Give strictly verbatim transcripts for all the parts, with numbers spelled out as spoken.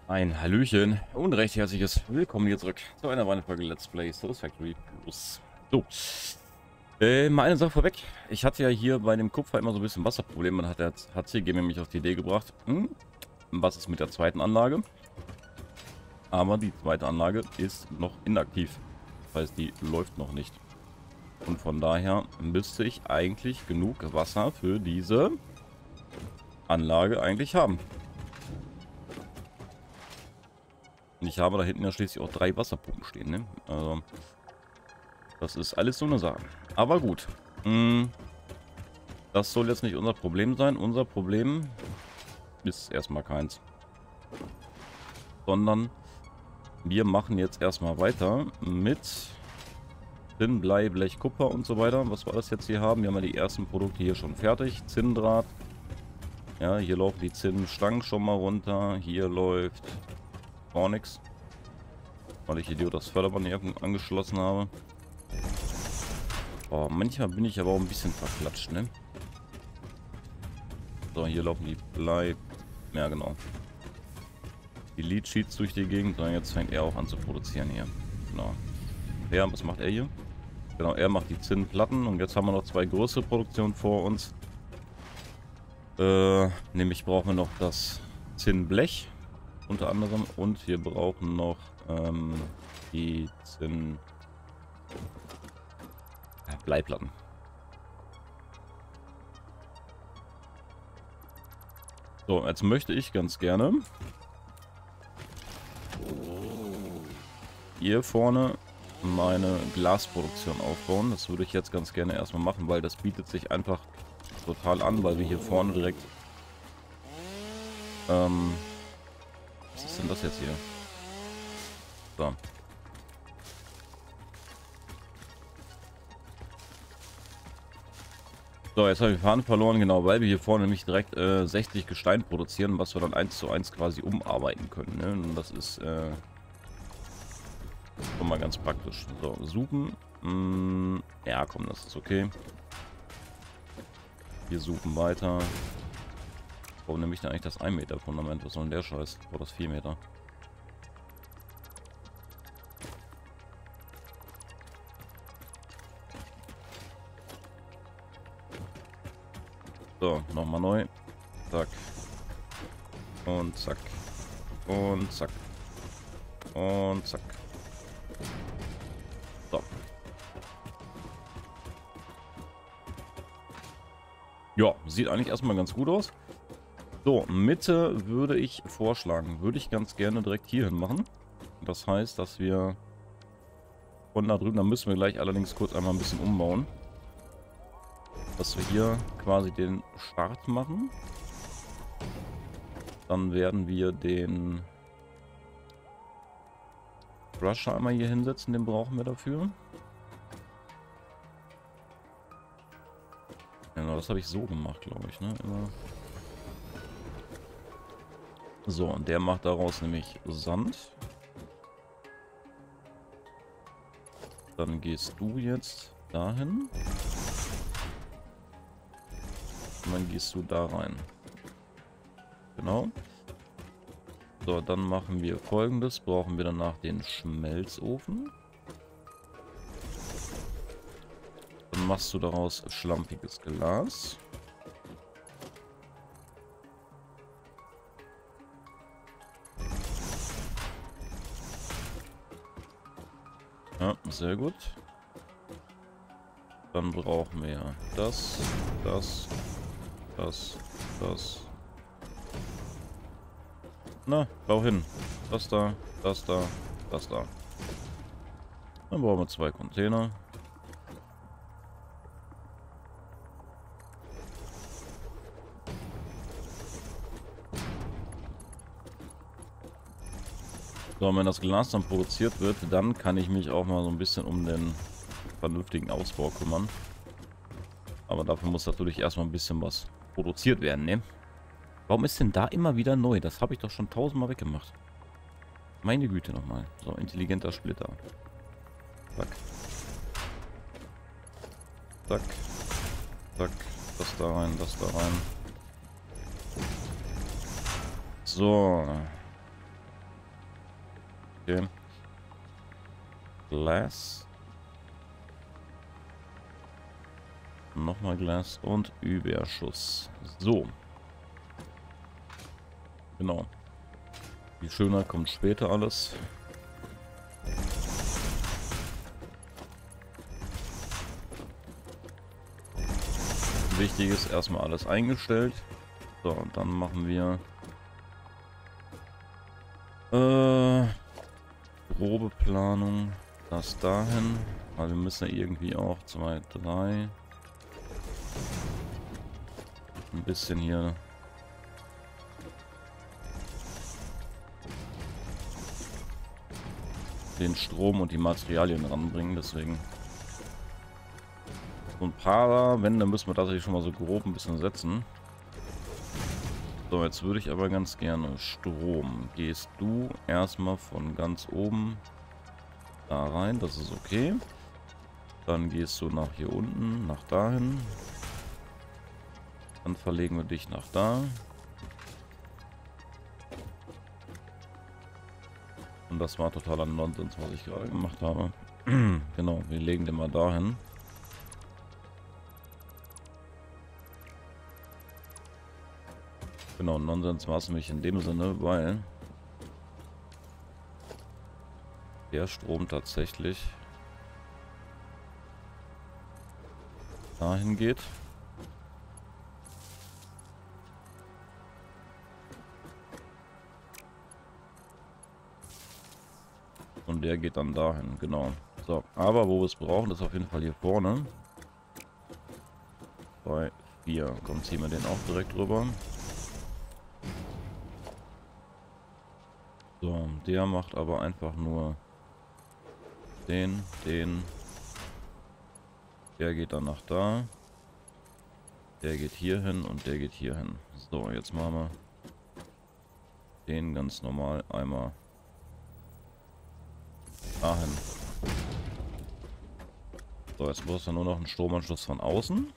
Ein Hallöchen und recht herzliches Willkommen hier zurück zu einer weiteren Folge Let's Play Satisfactory Plus. So, äh, mal eine Sache vorweg. Ich hatte ja hier bei dem Kupfer immer so ein bisschen Wasserprobleme. Man hat der H C G mich auf die Idee gebracht, hm, was ist mit der zweiten Anlage? Aber die zweite Anlage ist noch inaktiv. Das heißt, die läuft noch nicht. Und von daher müsste ich eigentlich genug Wasser für diese Anlage eigentlich haben. Ich habe da hinten ja schließlich auch drei Wasserpumpen stehen, ne? Also, das ist alles so eine Sache. Aber gut. Das soll jetzt nicht unser Problem sein. Unser Problem ist erstmal keins. Sondern wir machen jetzt erstmal weiter mit Zinn, Blei, Blech, Kupfer und so weiter. Was wir alles jetzt hier haben. Wir haben ja die ersten Produkte hier schon fertig. Zinndraht. Ja, hier laufen die Zinnstangen schon mal runter. Hier läuft auch nichts, weil ich Idiot das Förderband nicht angeschlossen habe. Oh, manchmal bin ich aber auch ein bisschen verklatscht, ne? So, hier laufen die Blei. Ja, genau. Die Lead Sheets durch die Gegend. So, jetzt fängt er auch an zu produzieren hier. Genau. Ja, was macht er hier? Genau, er macht die Zinnplatten. Und jetzt haben wir noch zwei größere Produktionen vor uns. Äh, nämlich brauchen wir noch das Zinnblech. Unter anderem. Und wir brauchen noch ähm, die Zinn... Ja, Bleiplatten. So, jetzt möchte ich ganz gerne hier vorne meine Glasproduktion aufbauen. Das würde ich jetzt ganz gerne erstmal machen, weil das bietet sich einfach total an, weil wir hier vorne direkt... Ähm, was ist denn das jetzt hier? So. So, jetzt habe ich Faden verloren, genau, weil wir hier vorne nämlich direkt äh, sechzig Gestein produzieren, was wir dann eins zu eins quasi umarbeiten können. Ne? Und das ist äh, schon mal ganz praktisch. So, suchen. Mm, ja, komm, das ist okay. Wir suchen weiter. Warum nehme ich denn eigentlich das ein Meter Fundament? Was soll denn der Scheiß? War das vier Meter? So, nochmal neu. Zack. Und zack. Und zack. Und zack. So. Ja, sieht eigentlich erstmal ganz gut aus. So, Mitte würde ich vorschlagen. Würde ich ganz gerne direkt hier hin machen. Das heißt, dass wir von da drüben, da müssen wir gleich allerdings kurz einmal ein bisschen umbauen. Dass wir hier quasi den Start machen. Dann werden wir den Crusher einmal hier hinsetzen, den brauchen wir dafür. Genau, das habe ich so gemacht, glaube ich, ne? Immer. So, und der macht daraus nämlich Sand. Dann gehst du jetzt dahin. Und dann gehst du da rein. Genau. So, dann machen wir Folgendes. Brauchen wir danach den Schmelzofen. Dann machst du daraus schlampiges Glas. Ja, sehr gut. Dann brauchen wir das, das, das, das. Na, bau hin. Das da, das da, das da. Dann brauchen wir zwei Container. So, und wenn das Glas dann produziert wird, dann kann ich mich auch mal so ein bisschen um den vernünftigen Ausbau kümmern. Aber dafür muss natürlich erstmal ein bisschen was produziert werden, ne? Warum ist denn da immer wieder neu? Das habe ich doch schon tausendmal weggemacht. Meine Güte nochmal. So, intelligenter Splitter. Zack. Zack. Zack. Das da rein, das da rein. So. Okay. Glass. Nochmal Glas und Überschuss. So. Genau. Viel schöner kommt später alles. Wichtig ist erstmal alles eingestellt. So, und dann machen wir äh, grobe Planung. Das dahin. Weil wir müssen ja irgendwie auch zwei, drei. Ein bisschen hier. Den Strom und die Materialien ranbringen, deswegen. So ein paar Wände müssen wir tatsächlich schon mal so grob ein bisschen setzen. So, jetzt würde ich aber ganz gerne Strom. Gehst du erstmal von ganz oben da rein, das ist okay. Dann gehst du nach hier unten, nach dahin. Dann verlegen wir dich nach da. Und das war totaler Nonsens, was ich gerade gemacht habe. Genau, wir legen den mal dahin. Genau, Nonsens war es nämlich in dem Sinne, weil der Strom tatsächlich dahin geht. Und der geht dann dahin, genau. So, aber wo wir es brauchen, ist auf jeden Fall hier vorne. Bei vier. Komm, ziehen wir den auch direkt rüber. So, der macht aber einfach nur den, den. Der geht dann nach da. Der geht hier hin und der geht hier hin. So, jetzt machen wir den ganz normal einmal dahin. So, jetzt brauchst du nur noch einen Stromanschluss von außen.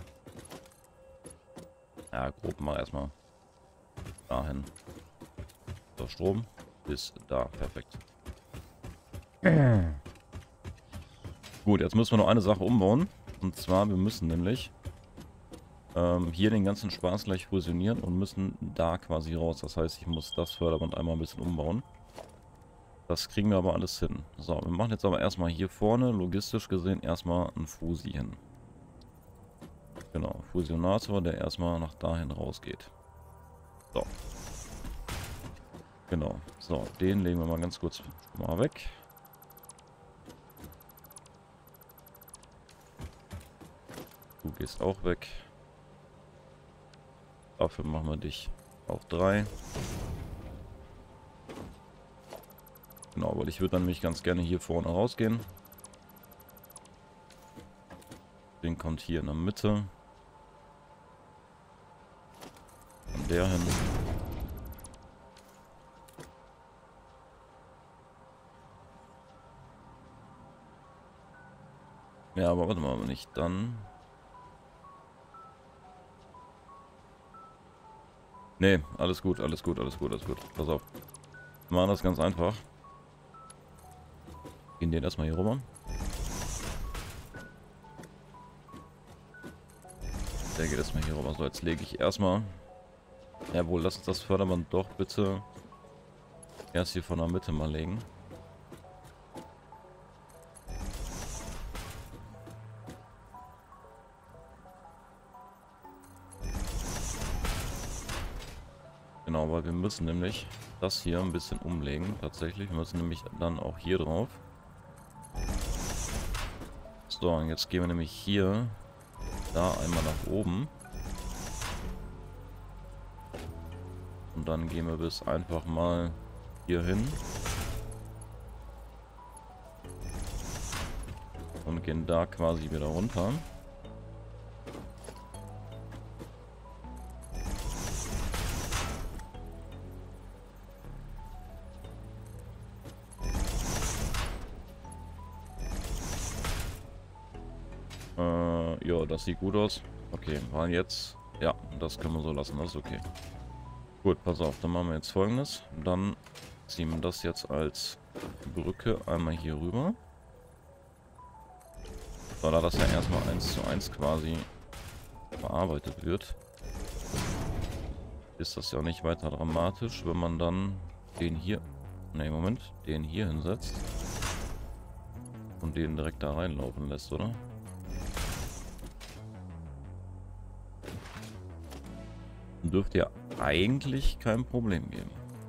Ja, grob mal erstmal dahin. So, Strom ist da. Perfekt. Gut, jetzt müssen wir noch eine Sache umbauen. Und zwar, wir müssen nämlich ähm, hier den ganzen Spaß gleich fusionieren und müssen da quasi raus. Das heißt, ich muss das Förderband einmal ein bisschen umbauen. Das kriegen wir aber alles hin. So, wir machen jetzt aber erstmal hier vorne, logistisch gesehen, erstmal einen Fusi hin. Genau, Fusionator, der erstmal nach dahin rausgeht. So. Genau. So, den legen wir mal ganz kurz mal weg. Du gehst auch weg. Dafür machen wir dich auf drei. Genau, weil ich würde dann nämlich ganz gerne hier vorne rausgehen. Den kommt hier in der Mitte. Und der hin. Ja, aber warte mal, nicht dann. Nee, alles gut, alles gut, alles gut, alles gut. Pass auf. Wir machen das ganz einfach. Gehen den erstmal hier rüber. Der geht erstmal hier rüber. So, jetzt lege ich erstmal. Jawohl, lass uns das Förderband doch bitte erst hier von der Mitte mal legen. Genau, weil wir müssen nämlich das hier ein bisschen umlegen. Tatsächlich, wir müssen nämlich dann auch hier drauf. So, und jetzt gehen wir nämlich hier da einmal nach oben. Und dann gehen wir bis einfach mal hier hin. Und gehen da quasi wieder runter. Äh, ja, das sieht gut aus. Okay, weil jetzt... Ja, das können wir so lassen, das ist okay. Gut, pass auf, dann machen wir jetzt Folgendes. Dann ziehen das jetzt als Brücke einmal hier rüber. So, da das ja erstmal eins zu eins quasi bearbeitet wird, ist das ja auch nicht weiter dramatisch, wenn man dann den hier, ne Moment, den hier hinsetzt und den direkt da reinlaufen lässt, oder? Dürfte ja eigentlich kein Problem geben.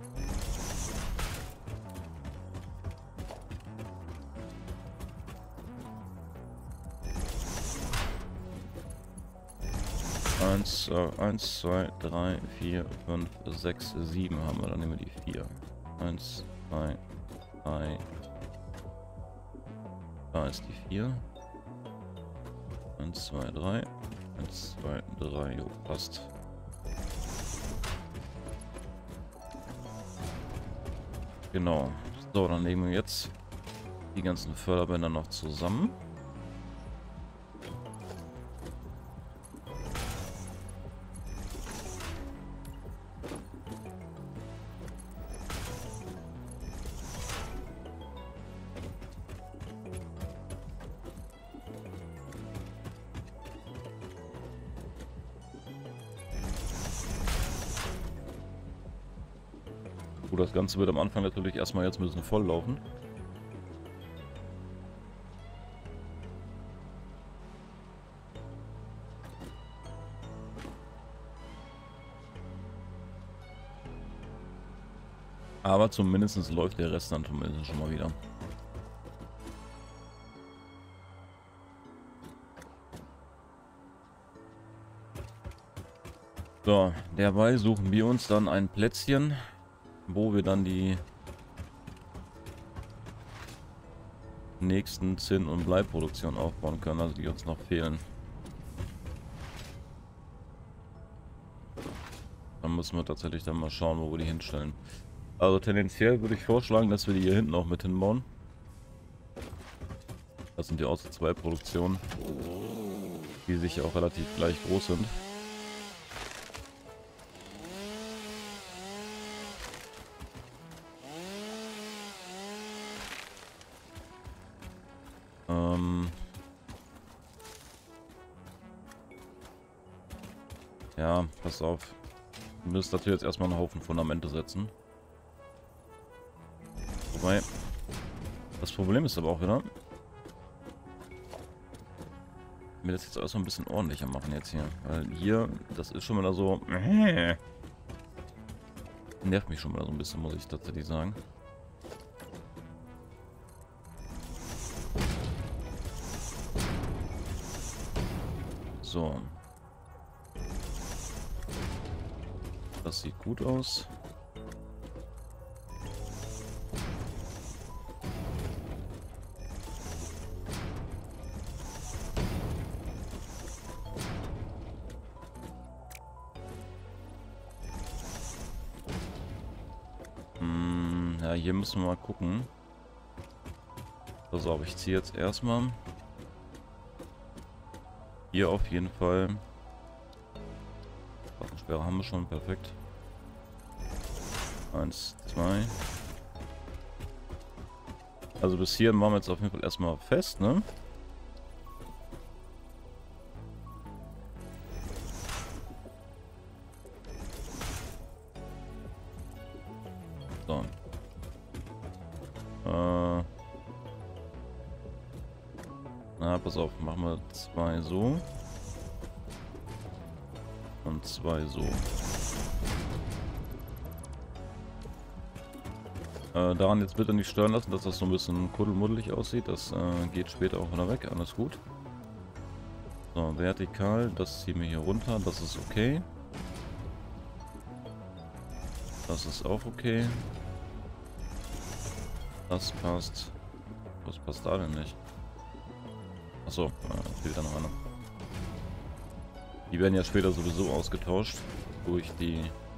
Eins, äh, eins, zwei, drei, vier, fünf, sechs, sieben haben wir. Dann nehmen wir die vier. Eins, zwei, drei. Da ist die vier. Eins, zwei, drei. Eins, zwei, drei. Jo, passt. Genau. So, dann legen wir jetzt die ganzen Förderbänder noch zusammen. Gut, das Ganze wird am Anfang natürlich erstmal jetzt ein bisschen voll laufen. Aber zumindest läuft der Rest dann zumindest schon mal wieder. So, derweil suchen wir uns dann ein Plätzchen, wo wir dann die nächsten Zinn- und Bleiproduktionen aufbauen können, also die uns noch fehlen. Dann müssen wir tatsächlich dann mal schauen, wo wir die hinstellen. Also tendenziell würde ich vorschlagen, dass wir die hier hinten auch mit hinbauen. Das sind die außer zwei Produktionen, die sich auch relativ gleich groß sind. Ähm ja, pass auf. Wir müssen dafür jetzt erstmal einen Haufen Fundamente setzen. Wobei, das Problem ist aber auch wieder, wir das jetzt erstmal ein bisschen ordentlicher machen jetzt hier. Weil hier, das ist schon wieder so, äh, nervt mich schon wieder so ein bisschen, muss ich tatsächlich sagen. So. Das sieht gut aus. Hm, ja, hier müssen wir mal gucken. Pass auf, ich ziehe jetzt erstmal hier auf jeden Fall. Waffensperre haben wir schon, perfekt. Eins, zwei. Also bis hier machen wir jetzt auf jeden Fall erstmal fest, ne? So. Äh. Na, pass auf, machen wir zwei so. Und zwei so. Äh, daran jetzt bitte nicht stören lassen, dass das so ein bisschen kuddelmuddelig aussieht. Das äh, geht später auch wieder weg. Alles gut. So, vertikal. Das ziehen wir hier runter. Das ist okay. Das ist auch okay. Das passt. Was passt da denn nicht? Achso, äh, fehlt da noch einer. Die werden ja später sowieso ausgetauscht durch die...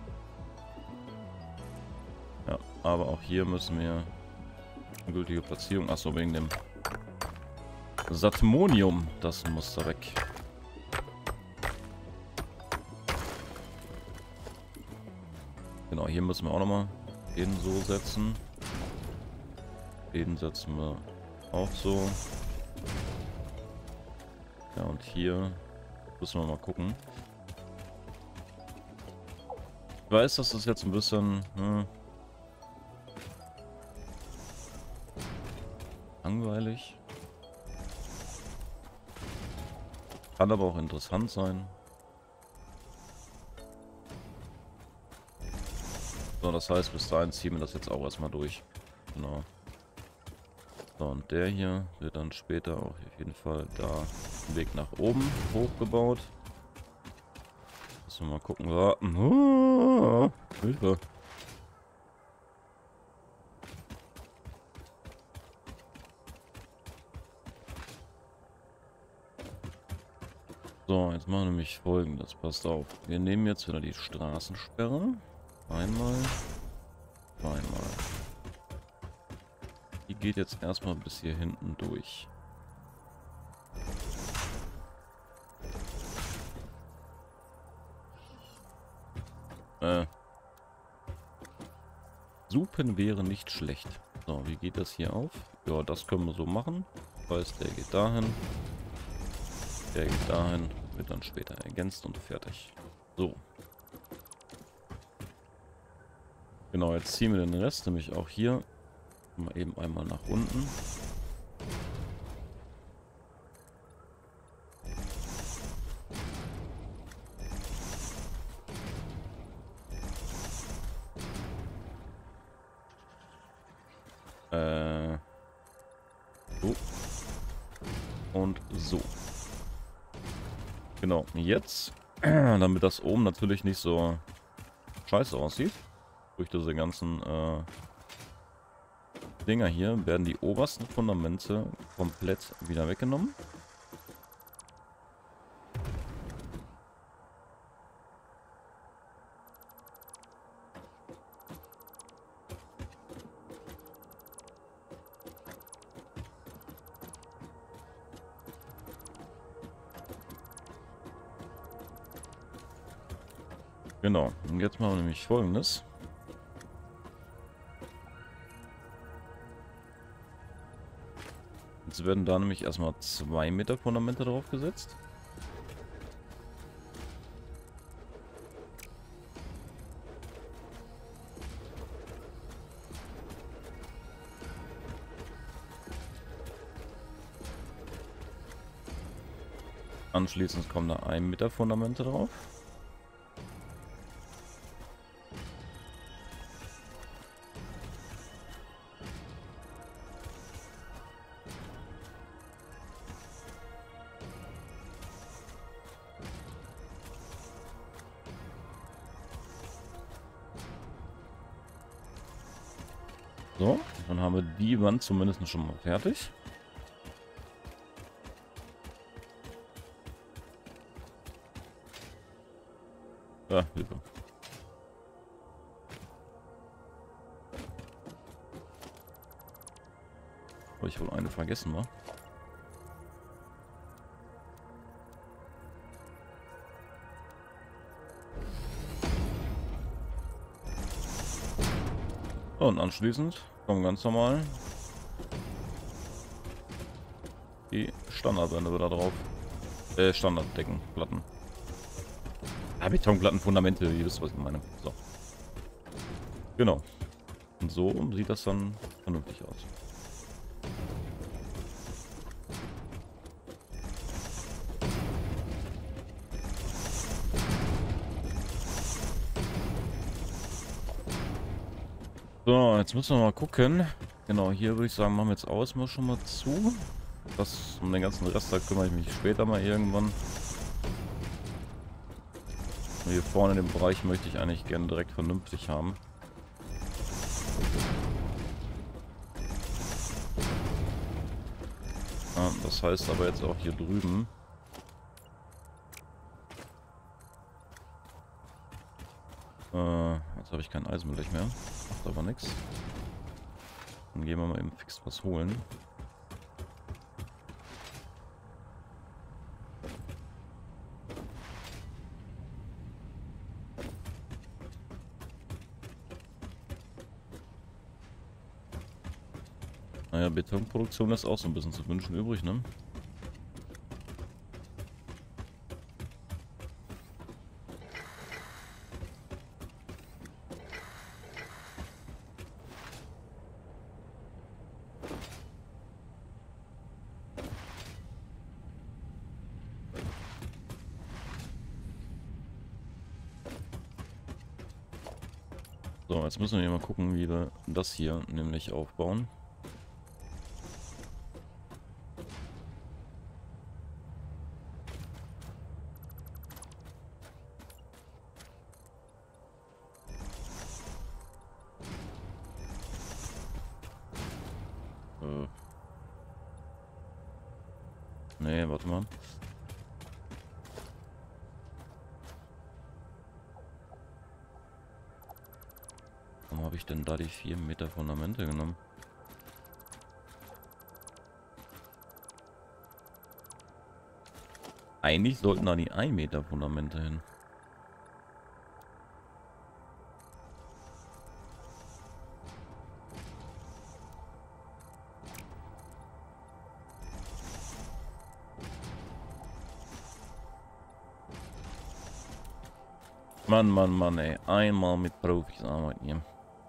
Ja, aber auch hier müssen wir eine gültige Platzierung... Achso, wegen dem Satmonium. Das muss da weg. Genau, hier müssen wir auch nochmal Den so setzen. Den setzen wir auch so. Ja, und hier müssen wir mal gucken. Ich weiß, dass das jetzt ein bisschen hm, langweilig. Kann aber auch interessant sein. So, das heißt, bis dahin ziehen wir das jetzt auch erstmal durch. Genau. So, und der hier wird dann später auch auf jeden Fall da den Weg nach oben hochgebaut. Müssen wir mal gucken. Warten. Oh, Hilfe. So, jetzt machen wir nämlich Folgendes. Passt auf. Wir nehmen jetzt wieder die Straßensperre. Einmal. Zweimal. Die geht jetzt erstmal bis hier hinten durch. Äh. Supen wäre nicht schlecht. So, wie geht das hier auf? Ja, das können wir so machen. Das heißt, der geht dahin. Der geht dahin. Wird dann später ergänzt und fertig. So. Genau, jetzt ziehen wir den Rest nämlich auch hier mal eben einmal nach unten. Äh, so. Und so. Genau, jetzt, damit das oben natürlich nicht so scheiße aussieht, durch diese ganzen äh, Dinger hier, werden die obersten Fundamente komplett wieder weggenommen. Genau, und jetzt machen wir nämlich Folgendes. Jetzt werden da nämlich erstmal zwei Meter Fundamente drauf gesetzt. Anschließend kommen da ein Meter Fundamente drauf. So, dann haben wir die Wand zumindest schon mal fertig. Ah, Hilfe. Habe ich wohl eine vergessen, wa? Und anschließend kommen ganz normal die Standardwände wieder drauf. Äh, Standarddeckenplatten. Ah, Betonplatten, Fundamente, ihr wisst, was ich meine. So. Genau. Und so sieht das dann vernünftig aus. So, jetzt müssen wir mal gucken. Genau, hier würde ich sagen, machen wir jetzt aus mal schon mal zu. Das, um den ganzen Rest, da kümmere ich mich später mal irgendwann. Und hier vorne in dem Bereich möchte ich eigentlich gerne direkt vernünftig haben. Ja, das heißt aber jetzt auch hier drüben. Äh, jetzt habe ich kein Eisenblech mehr. Macht aber nichts. Dann gehen wir mal eben fix was holen. Naja, Betonproduktion ist auch so ein bisschen zu wünschen übrig, ne? So, jetzt müssen wir hier mal gucken, wie wir das hier nämlich aufbauen. Äh. Nee, warte mal. Warum habe ich denn da die vier Meter Fundamente genommen? Eigentlich sollten da die ein Meter Fundamente hin. Mann, Mann, Mann, ey. Einmal mit Profis arbeiten hier.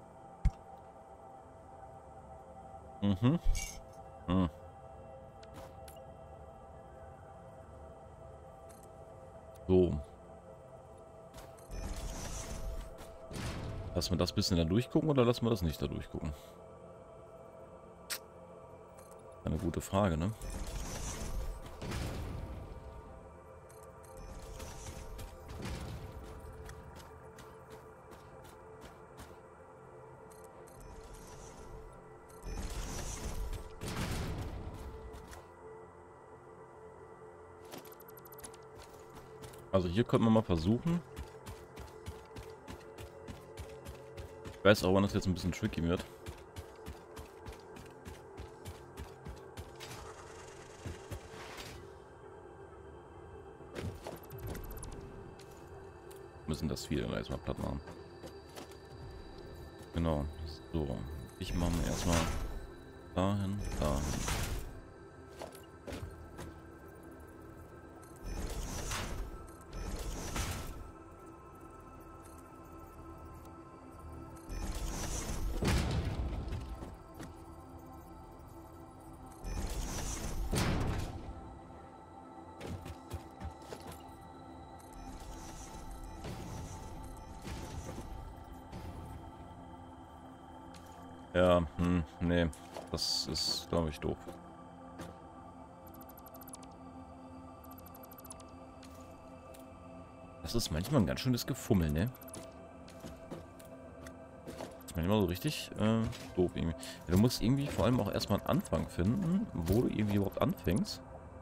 Mhm. Hm. So. Lassen wir das bisschen da durchgucken oder lassen wir das nicht da durchgucken? Eine gute Frage, ne? Also hier könnte man mal versuchen. Ich weiß auch, wann das jetzt ein bisschen tricky wird. Wir müssen das wieder erstmal platt machen. Genau. So. Ich mache mir erstmal dahin, dahin. Ja, hm, nee, das ist, glaube ich, doof. Das ist manchmal ein ganz schönes Gefummel, ne? Das ist manchmal so richtig äh, doof irgendwie. Ja, du musst irgendwie vor allem auch erstmal einen Anfang finden, wo du irgendwie überhaupt anfängst.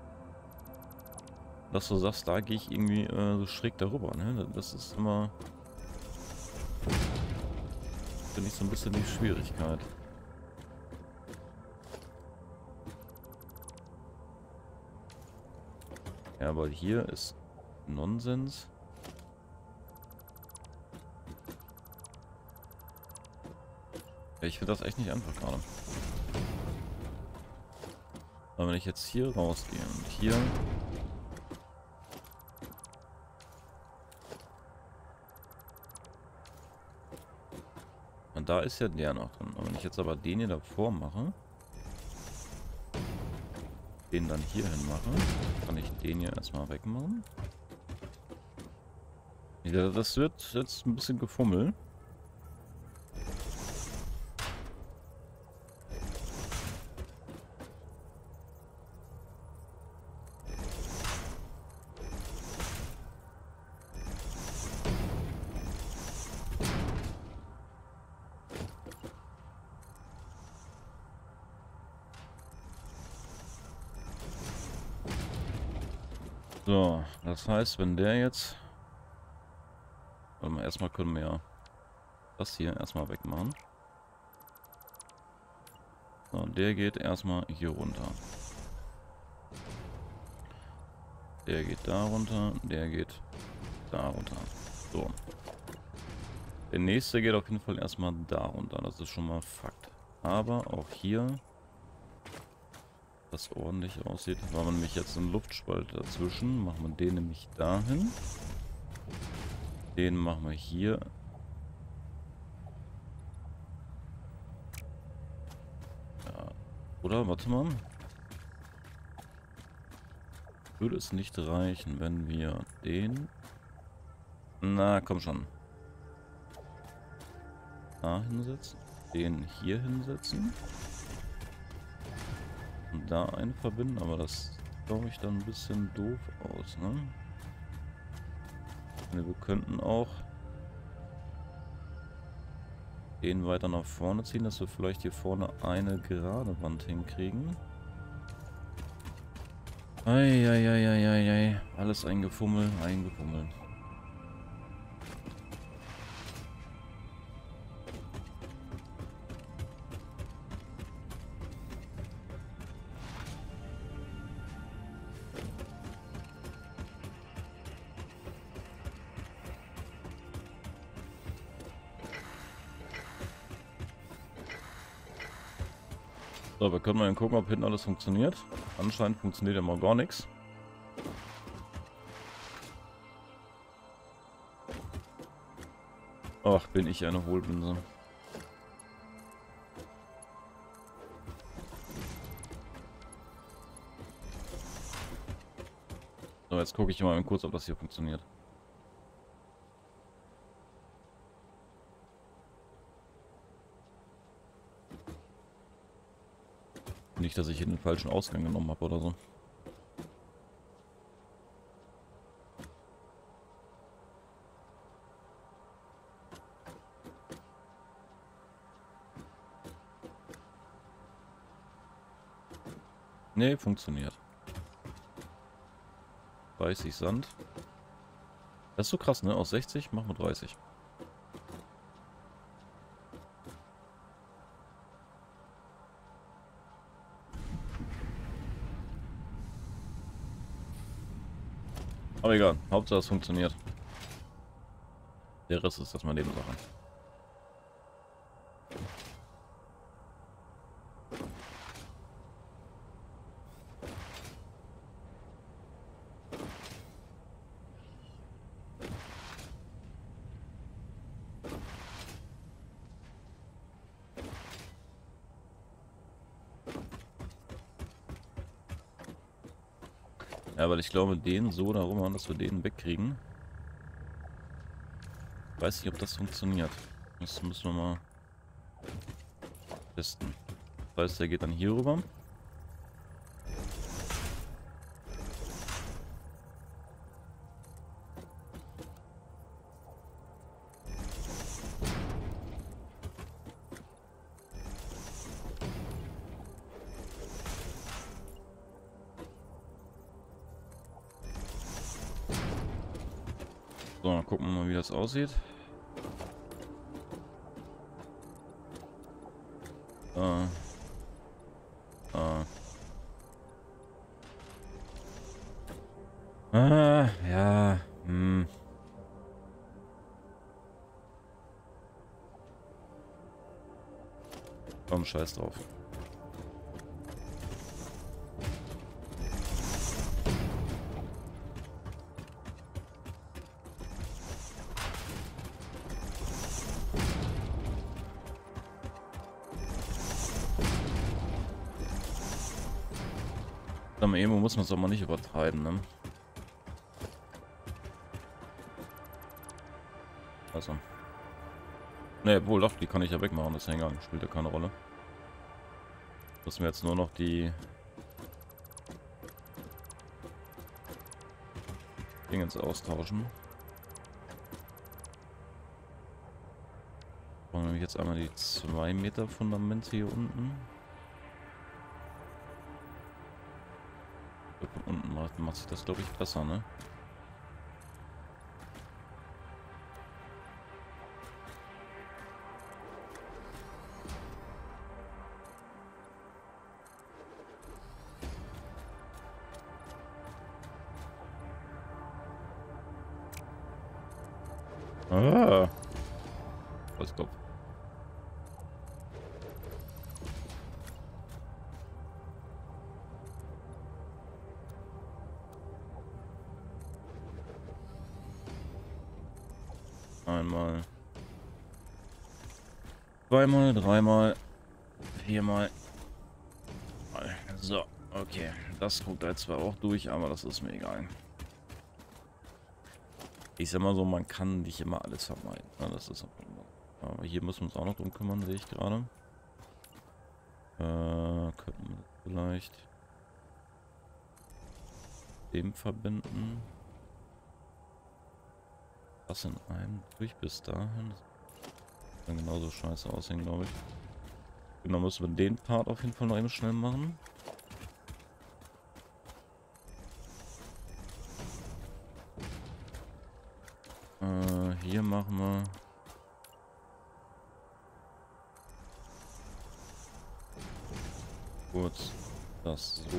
Dass du sagst, da gehe ich irgendwie äh, so schräg darüber, ne? Das ist immer... Finde ich so ein bisschen die Schwierigkeit. Ja, aber hier ist Nonsens. Ja, ich finde das echt nicht einfach gerade. Aber wenn ich jetzt hier rausgehe und hier... Und da ist ja der noch drin. Aber wenn ich jetzt aber den hier davor mache, den dann hier hin mache, kann ich den hier erstmal wegmachen. Ja, das wird jetzt ein bisschen gefummelt. So, das heißt, wenn der jetzt... Warte mal, erstmal können wir ja das hier erstmal wegmachen. So, der geht erstmal hier runter. Der geht da runter, der geht da runter. So. Der nächste geht auf jeden Fall erstmal da runter. Das ist schon mal Fakt. Aber auch hier das ordentlich aussieht. Da haben wir nämlich jetzt einen Luftspalt dazwischen. Machen wir den nämlich dahin. Den machen wir hier. Ja. Oder, warte mal. Würde es nicht reichen, wenn wir den... Na, komm schon. Da hinsetzen. Den hier hinsetzen. Und da einen verbinden, aber das sieht, glaube ich, dann ein bisschen doof aus, ne? Wir könnten auch den weiter nach vorne ziehen, dass wir vielleicht hier vorne eine gerade Wand hinkriegen. Eieieiei, alles eingefummelt, eingefummelt. So, wir können mal gucken, ob hinten alles funktioniert. Anscheinend funktioniert ja mal gar nichts. Ach, bin ich eine Hohlbinse. So, jetzt gucke ich mal kurz, ob das hier funktioniert. Nicht, dass ich hier den falschen Ausgang genommen habe oder so. Nee, funktioniert. dreißig Sand. Das ist so krass, ne? Aus sechzig machen wir dreißig. Aber egal, Hauptsache es funktioniert. Der Rest ist erstmal Nebensache. Ja, weil ich glaube, den so darum haben, dass wir den wegkriegen. Ich weiß nicht, ob das funktioniert. Das müssen wir mal testen. Das heißt, der geht dann hier rüber. So, dann gucken wir mal, wie das aussieht. Äh. Äh. Ah, ja. Hm. Komm, scheiß drauf. Aber irgendwo muss man es auch mal nicht übertreiben, ne? Also. Ne, wohl doch, die kann ich ja wegmachen, das Hänger spielt ja keine Rolle. Müssen wir jetzt nur noch die Dingens austauschen. Brauchen wir jetzt einmal die zwei Meter Fundamente hier unten. Von unten macht, macht sich das, glaube ich, besser, ne? Ah. Was Kopf. einmal, zweimal, dreimal, viermal. So, okay. Das guckt da jetzt zwar auch durch, aber das ist mir egal. Ich sag mal so, man kann nicht immer alles vermeiden. Ja, das ist aber hier müssen wir uns auch noch drum kümmern, sehe ich gerade. Äh, könnten wir vielleicht dem verbinden. Das in einem durch bis dahin. Das kann genauso scheiße aussehen, glaube ich. Genau, müssen wir den Part auf jeden Fall noch eben schnell machen. Äh, hier machen wir kurz das so.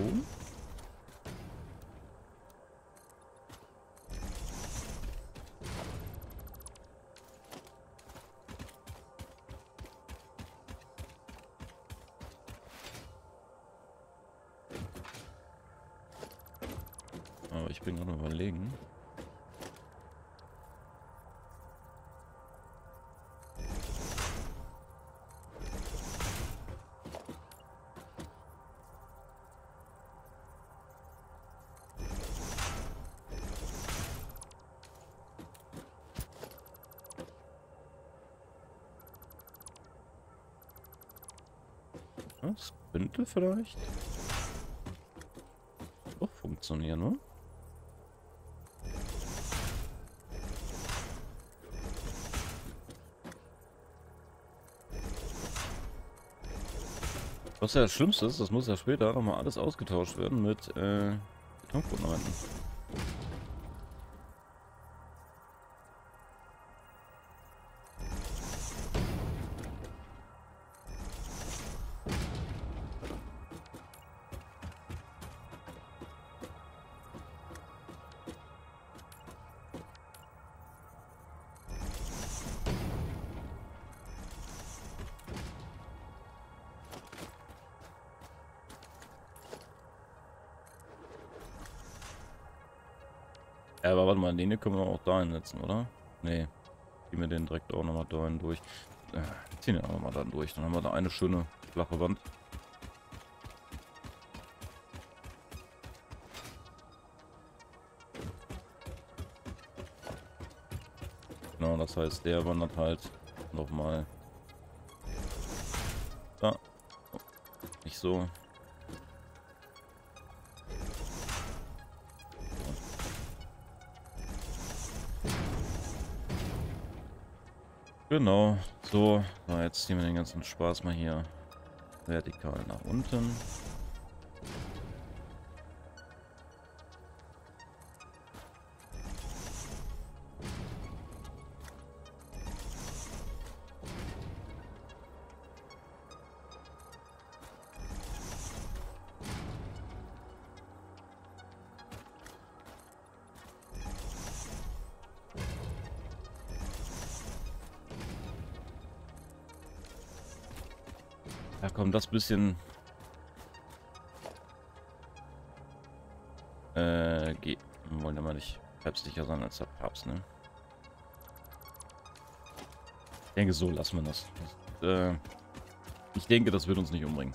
Aber ich bin gerade überlegen. Das könnte vielleicht doch funktionieren, ne? Was ja das Schlimmste ist, das muss ja später nochmal alles ausgetauscht werden mit äh, Betonfundamenten. Ja, aber warte mal, den hier können wir auch da hinsetzen, oder? Nee. Ziehen wir den direkt auch nochmal da hin durch. Äh, ziehen den auch nochmal da durch. Dann haben wir da eine schöne flache Wand. Genau, das heißt, der wandert halt nochmal da. Oh, nicht so. Genau, so, so, jetzt ziehen wir den ganzen Spaß mal hier vertikal nach unten. Ja, komm, das bisschen äh, geht. Wir wollen ja mal nicht päpstlicher sein als der Papst, ne? Ich denke, so lassen wir das. das äh, ich denke, das wird uns nicht umbringen.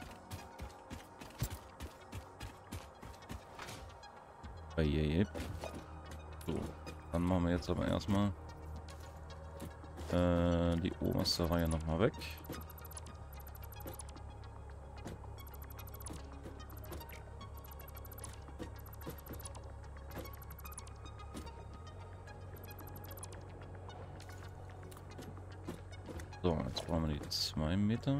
So, dann machen wir jetzt aber erstmal äh, die oberste Reihe nochmal weg. So, jetzt brauchen wir die zwei Meter.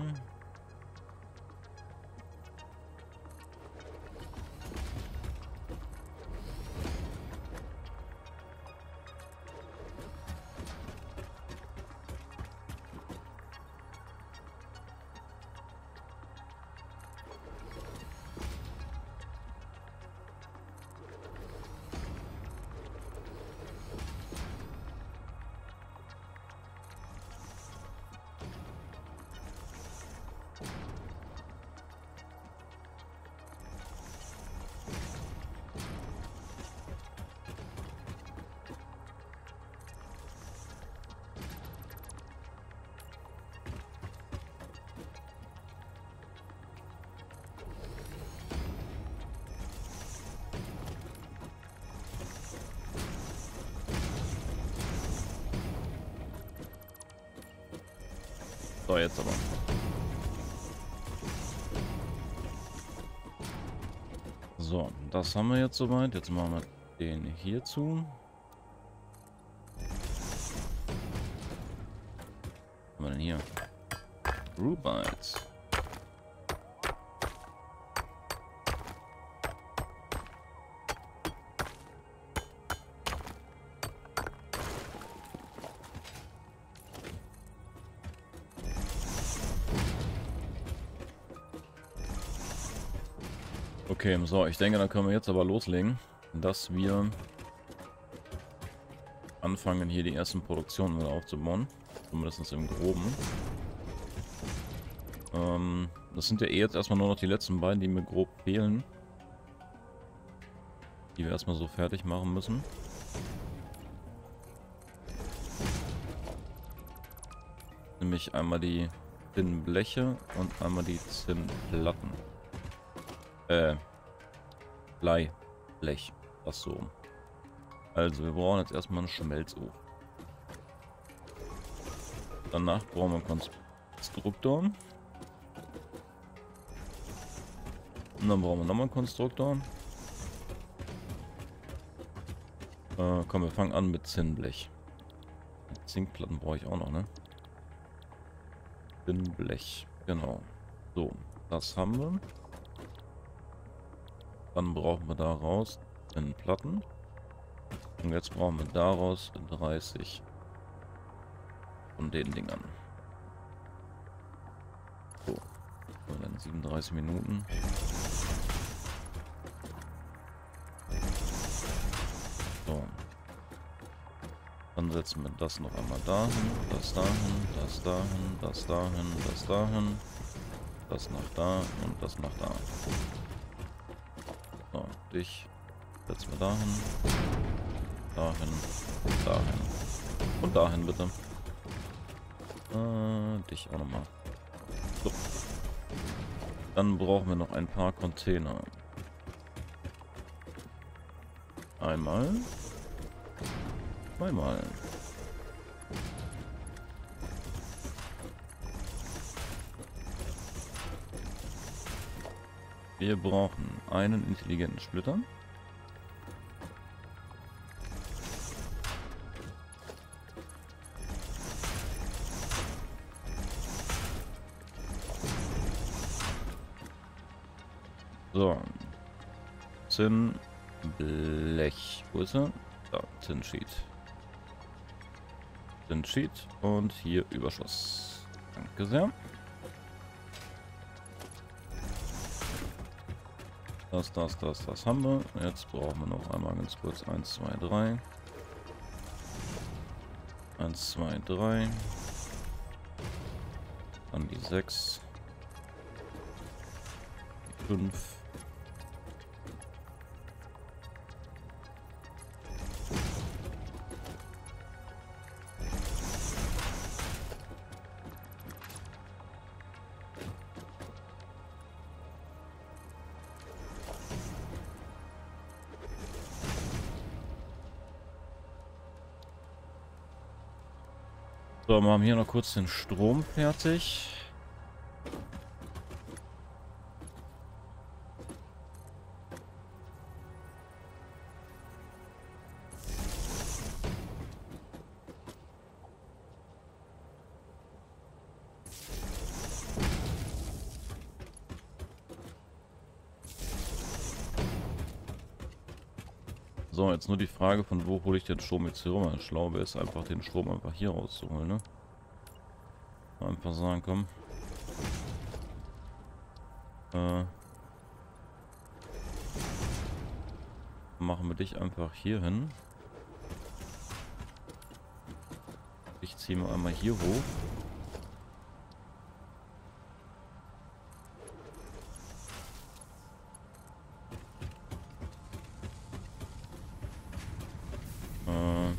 So, jetzt aber. So, das haben wir jetzt soweit. Jetzt machen wir den hier zu. Was haben wir denn hier? Rubites. Okay, so, ich denke, dann können wir jetzt aber loslegen, dass wir anfangen, hier die ersten Produktionen wieder aufzubauen. Zumindest im Groben. Ähm, das sind ja eh jetzt erstmal nur noch die letzten beiden, die mir grob fehlen. Die wir erstmal so fertig machen müssen. Nämlich einmal die Zinnbleche und einmal die Zinnplatten. Äh, Bleiblech. Das so. Also, wir brauchen jetzt erstmal einen Schmelzofen. Danach brauchen wir einen Konstruktor. Und dann brauchen wir nochmal einen Konstruktor. Äh, komm, wir fangen an mit Zinnblech. Zinkplatten brauche ich auch noch, ne? Zinnblech, genau. So, das haben wir. Dann brauchen wir daraus Zinnplatten. Und jetzt brauchen wir daraus dreißig von den Dingern. So, und dann siebenunddreißig Minuten. So. Dann setzen wir das noch einmal dahin, das dahin, das dahin, das dahin, das dahin, das nach da und das nach da. So, dich setzen wir dahin, dahin, dahin und dahin bitte. Äh, dich auch nochmal. So. Dann brauchen wir noch ein paar Container. Einmal. Zweimal. Wir brauchen einen intelligenten Splitter. So. Zinnblech. Wo ist er? Da, Zinnsheet. Zinnsheet und hier Überschuss. Danke sehr. Das, das, das, das haben wir. Jetzt brauchen wir noch einmal ganz kurz eins, zwei, drei. eins, zwei, drei. Dann die sechs. Die fünf. So, wir haben hier noch kurz den Strom fertig. So, jetzt nur die Frage, von wo hole ich den Strom jetzt hier rüber? Schlau wäre es einfach, den Strom einfach hier rauszuholen, ne? Einfach sagen, komm. Äh, machen wir dich einfach hier hin. Ich ziehe mal einmal hier hoch. Äh,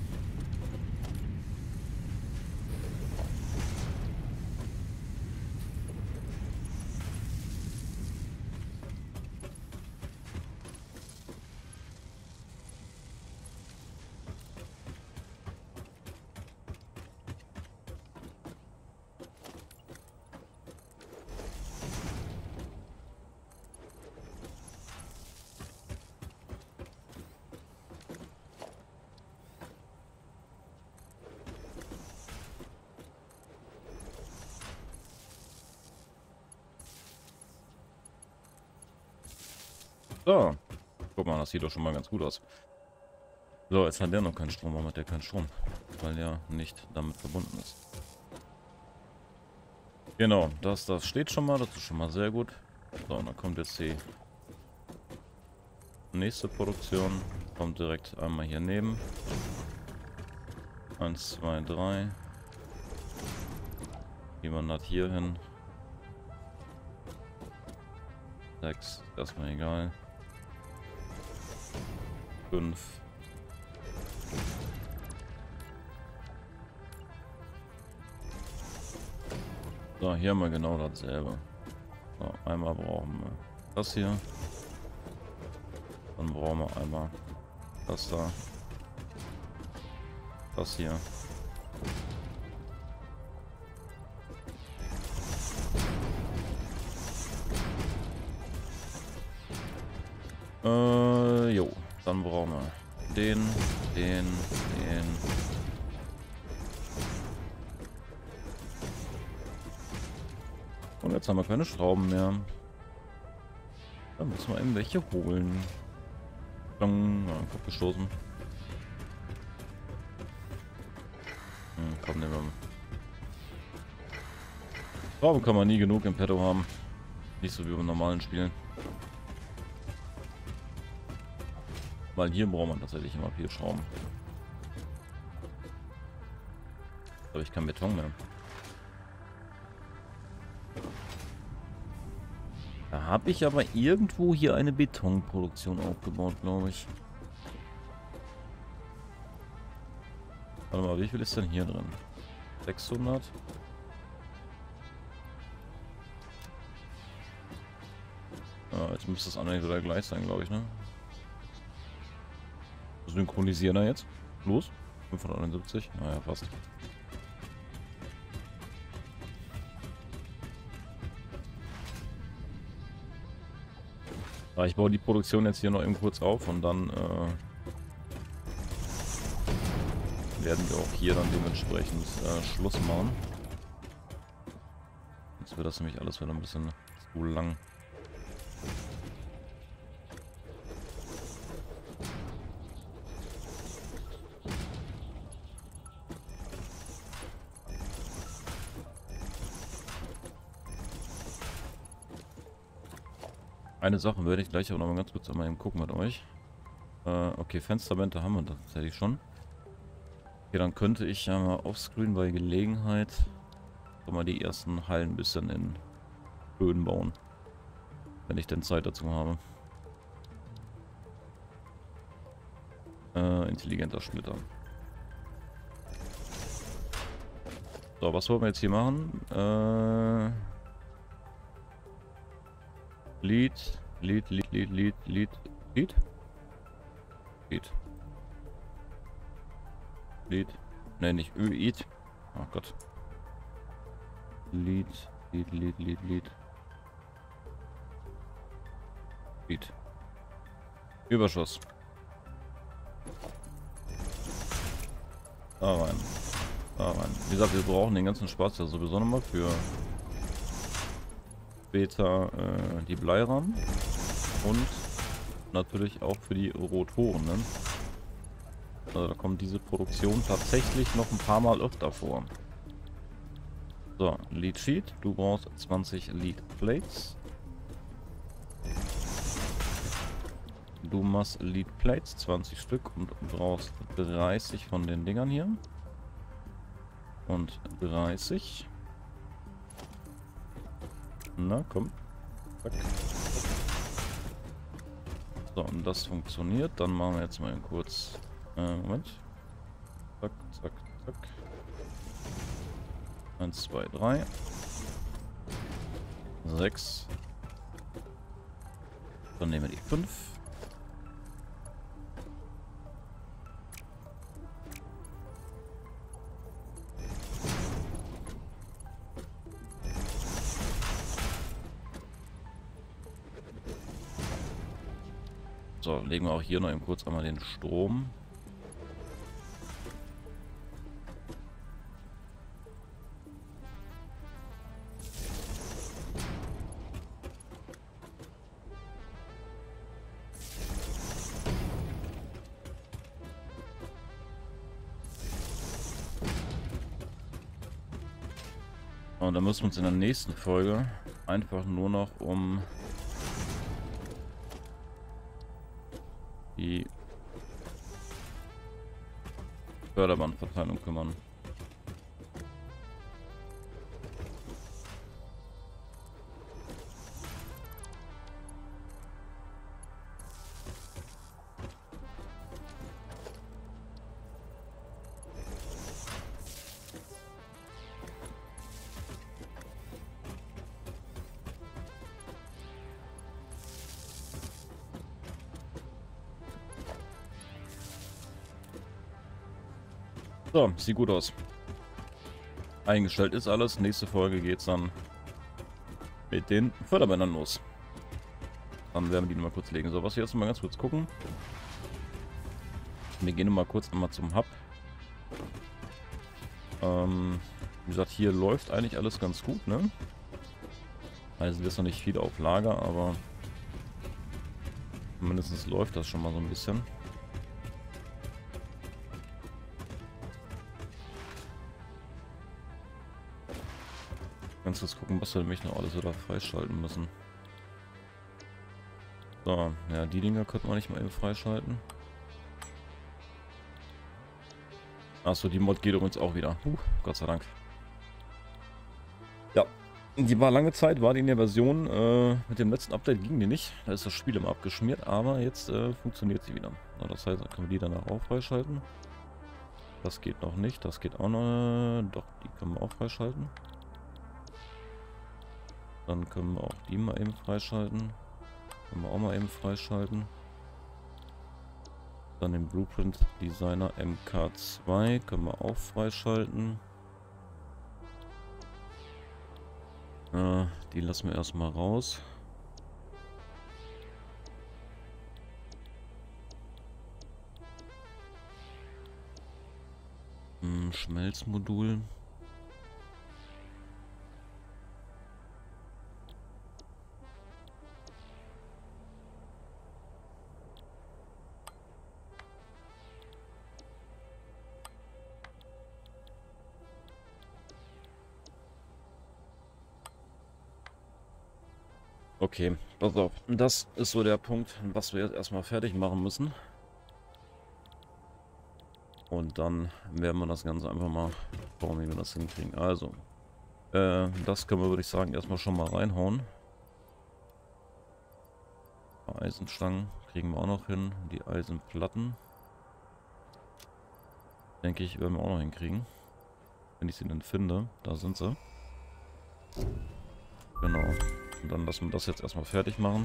So. Guck mal, das sieht doch schon mal ganz gut aus. So, jetzt hat der noch keinen Strom. Warum hat der keinen Strom? Weil er nicht damit verbunden ist. Genau, das, das steht schon mal. Das ist schon mal sehr gut. So, und dann kommt jetzt die nächste Produktion. Kommt direkt einmal hier neben. Eins, zwei, drei. Jemand hat hier hin. Sechs, erstmal egal. Fünf. So, hier haben wir genau dasselbe. So, einmal brauchen wir das hier. Dann brauchen wir einmal das da. Das hier. Äh, jo. Dann brauchen wir den, den, den. Und jetzt haben wir keine Schrauben mehr. Dann müssen wir eben welche holen. Dann, ja, Kopf gestoßen. Hm, komm, nehmen wir. Schrauben kann man nie genug im Petto haben. Nicht so wie beim normalen Spielen. Weil hier braucht man tatsächlich immer viel Schrauben. Aber ich kein Beton mehr. Da habe ich aber irgendwo hier eine Betonproduktion aufgebaut, glaube ich. Warte mal, wie viel ist denn hier drin? sechshundert? Ja, jetzt müsste das andere wieder gleich sein, glaube ich, ne? Synchronisieren wir jetzt. Los. fünfhundertneunundsiebzig. Naja, fast. Ja, ich baue die Produktion jetzt hier noch eben kurz auf und dann äh, werden wir auch hier dann dementsprechend äh, Schluss machen. Jetzt wird das nämlich alles wieder ein bisschen zu lang. Eine Sache werde ich gleich aber noch mal ganz kurz einmal eben gucken mit euch. Äh, okay, Fensterwände haben wir tatsächlich schon. Okay, dann könnte ich ja mal offscreen bei Gelegenheit schon mal die ersten Hallen ein bisschen in Böden bauen. Wenn ich denn Zeit dazu habe. Äh, intelligenter Splitter. So, was wollen wir jetzt hier machen? Äh... Lead, Lead, Lead, Lead, Lead, Lead, Lead? Lead. Lead. Ne, nicht Ö-Eat. Oh Gott. Lead, Lead, Lead, Lead, Lead. Lead. Überschuss. Da rein. Da rein. Wie gesagt, wir brauchen den ganzen Spaß ja sowieso nochmal für später äh, die Bleirahmen und natürlich auch für die Rotoren. Ne? Also da kommt diese Produktion tatsächlich noch ein paar Mal öfter vor. So, Lead Sheet, du brauchst zwanzig Lead Plates. Du machst Lead Plates, zwanzig Stück und brauchst dreißig von den Dingern hier. Und dreißig. Na, komm. Zack. So, und das funktioniert. Dann machen wir jetzt mal kurz... Äh, Moment. Zack, zack, zack. eins, zwei, drei. sechs. Dann nehmen wir die fünf. So, legen wir auch hier noch eben kurz einmal den Strom. Und dann müssen wir uns in der nächsten Folge einfach nur noch um die Förderbandverteilung kümmern. So, sieht gut aus. Eingestellt ist alles. Nächste Folge geht's dann mit den Förderbändern los. Dann werden wir die nochmal kurz legen. So, was wir jetzt mal ganz kurz gucken. Wir gehen nochmal kurz einmal zum Hub. Ähm, wie gesagt, hier läuft eigentlich alles ganz gut, ne? Also ist noch nicht viel auf Lager, aber mindestens läuft das schon mal so ein bisschen. Ganz kurz gucken, was wir nämlich noch alles wieder freischalten müssen. So, ja, die Dinger könnten wir nicht mal eben freischalten. Achso, die Mod geht übrigens auch wieder. Uh, Gott sei Dank. Ja, die war lange Zeit, war die in der Version, äh, mit dem letzten Update ging die nicht. Da ist das Spiel immer abgeschmiert, aber jetzt äh, funktioniert sie wieder. So, das heißt, dann können wir die danach auch freischalten. Das geht noch nicht, das geht auch noch. Doch, die können wir auch freischalten. Dann können wir auch die mal eben freischalten. Können wir auch mal eben freischalten. Dann den Blueprint Designer M K zwei können wir auch freischalten. Äh, die lassen wir erstmal raus. Hm, Schmelzmodul. Okay, pass auf. Das ist so der Punkt, was wir jetzt erstmal fertig machen müssen. Und dann werden wir das Ganze einfach mal schauen, wie wir das hinkriegen. Also, äh, das können wir, würde ich sagen, erstmal schon mal reinhauen. Eisenstangen kriegen wir auch noch hin. Die Eisenplatten. Denke ich, werden wir auch noch hinkriegen. Wenn ich sie denn finde. Da sind sie. Genau. Und dann lassen wir das jetzt erstmal fertig machen.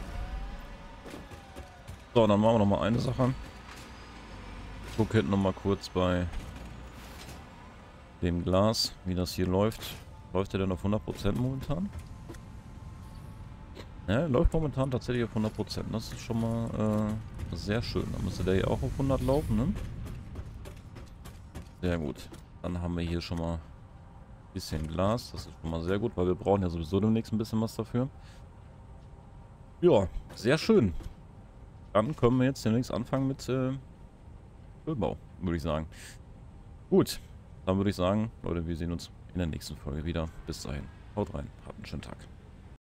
So, dann machen wir noch mal eine Sache. Ich gucke hinten noch mal kurz bei dem Glas, wie das hier läuft. Läuft der denn auf hundert Prozent momentan? Ja, läuft momentan tatsächlich auf hundert Prozent. Das ist schon mal äh, sehr schön. Dann müsste der hier auch auf hundert laufen, ne? Sehr gut. Dann haben wir hier schon mal ein bisschen Glas. Das ist schon mal sehr gut, weil wir brauchen ja sowieso demnächst ein bisschen was dafür. Ja, sehr schön. Dann können wir jetzt demnächst anfangen mit äh, Ölbau, würde ich sagen. Gut, dann würde ich sagen, Leute, wir sehen uns in der nächsten Folge wieder. Bis dahin, haut rein, habt einen schönen Tag.